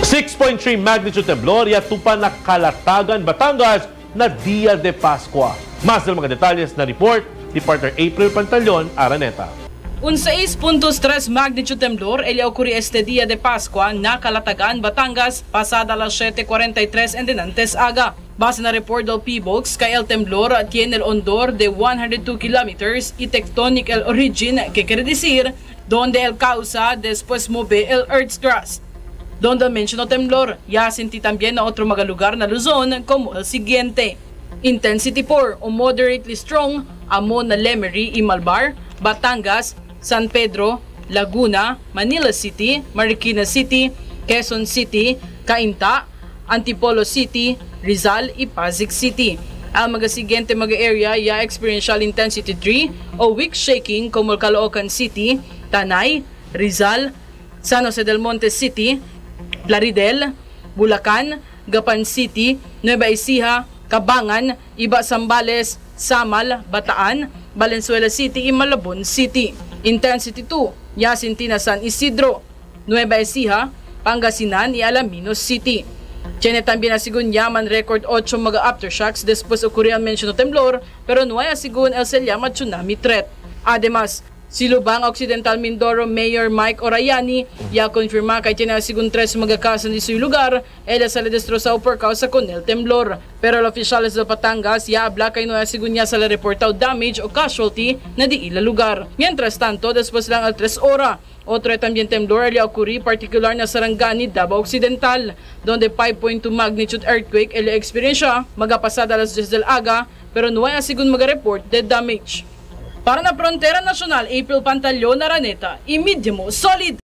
6.3 magnitude temblor yatupan na Calatagan, Batangas na Dia de Pascua. Mas ng mga detalles na report ni partner April Pantaleon, Araneta. Un 6.3 magnitude temblor el ocurrió este día de Pascua na Calatagan, Batangas, pasada las 7:43 en dinantes aga. Base na report del PBOX, que el temblor tiene el hondor de 102 kilómetros y tectónico el origen, que quiere decir donde el causa después move el Earth's crust. Donde el mencionó temblor, ya sentí también a otro mga lugar na Luzon como el siguiente. Intensity 4 o moderately strong, amon na Lemery y Malbar, Batangas, San Pedro, Laguna, Manila City, Marikina City, Quezon City, Cainta, Antipolo City, Rizal y Pasig City. Ang mga siguiente mga area ya experiential intensity 3 o weak shaking como Caloocan City, Tanay, Rizal, San Jose del Monte City, Plaridel, Bulacan, Gapan City, Nueva Ecija, Cabangan, Iba Zambales, Samal, Bataan, Valenzuela City y Malabon City. Intensity 2, Yacintina San Isidro, Nueva Ecija, Pangasinan y Alaminos City. Tiene también asigun yaman record 8 mga aftershocks después ocurrió el mencionado temblor, pero no hay asigun el se llama tsunami threat. Además, Silubang Occidental Mindoro Mayor Mike Orayani ya confirma que tiene asigun 3 mga kaso en su lugar, ella se le destrozó por causa con el temblor. Pero los oficiales de Batangas ya habla que no hay asigun ya se le reportado damage o casualty na di ila lugar. Mientras tanto, después lang al 3 horas, otro también temblor le ocurrió particular na Sarangani, Davao Occidental, donde 5.2 magnitude earthquake el experiencia magapasada alas 10 del aga, pero no hay asigun mga report de damage. Para na Frontera Nacional, April Pantaleon, Araneta, EMEDIA Mo, solid!